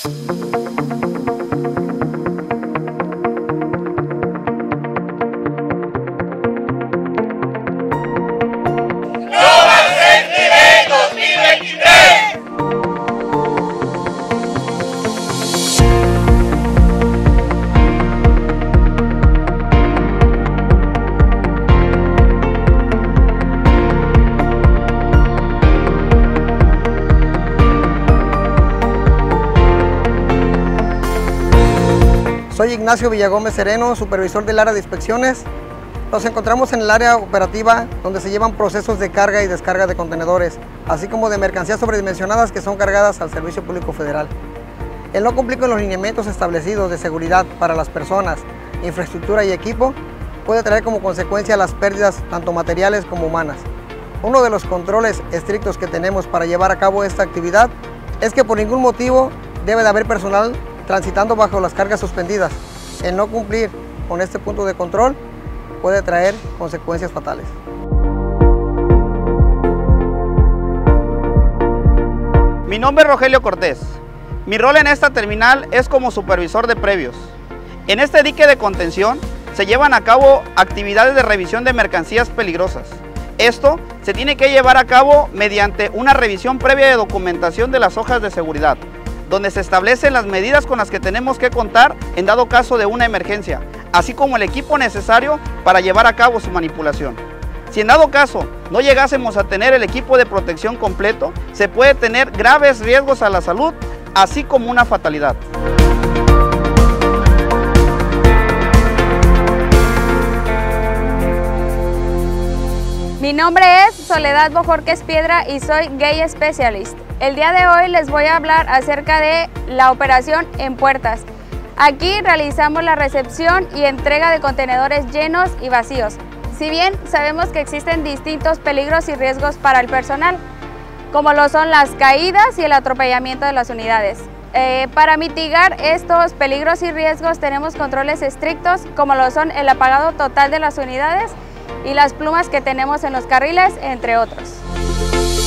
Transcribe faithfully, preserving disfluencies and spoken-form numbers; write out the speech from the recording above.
Soy Ignacio Villagómez Sereno, supervisor del área de inspecciones. Nos encontramos en el área operativa donde se llevan procesos de carga y descarga de contenedores, así como de mercancías sobredimensionadas que son cargadas al Servicio Público Federal. El no cumplir con los lineamientos establecidos de seguridad para las personas, infraestructura y equipo puede traer como consecuencia las pérdidas tanto materiales como humanas. Uno de los controles estrictos que tenemos para llevar a cabo esta actividad es que por ningún motivo debe de haber personal transitando bajo las cargas suspendidas. El no cumplir con este punto de control puede traer consecuencias fatales. Mi nombre es Rogelio Cortés. Mi rol en esta terminal es como supervisor de previos. En este dique de contención se llevan a cabo actividades de revisión de mercancías peligrosas. Esto se tiene que llevar a cabo mediante una revisión previa de documentación de las hojas de seguridad, donde se establecen las medidas con las que tenemos que contar en dado caso de una emergencia, así como el equipo necesario para llevar a cabo su manipulación. Si en dado caso no llegásemos a tener el equipo de protección completo, se puede tener graves riesgos a la salud, así como una fatalidad. Mi nombre es Soledad Bojorquez Piedra y soy Gate Specialist. El día de hoy les voy a hablar acerca de la operación en puertas. Aquí realizamos la recepción y entrega de contenedores llenos y vacíos. Si bien sabemos que existen distintos peligros y riesgos para el personal, como lo son las caídas y el atropellamiento de las unidades. Eh, para mitigar estos peligros y riesgos tenemos controles estrictos, como lo son el apagado total de las unidades y las plumas que tenemos en los carriles, entre otros.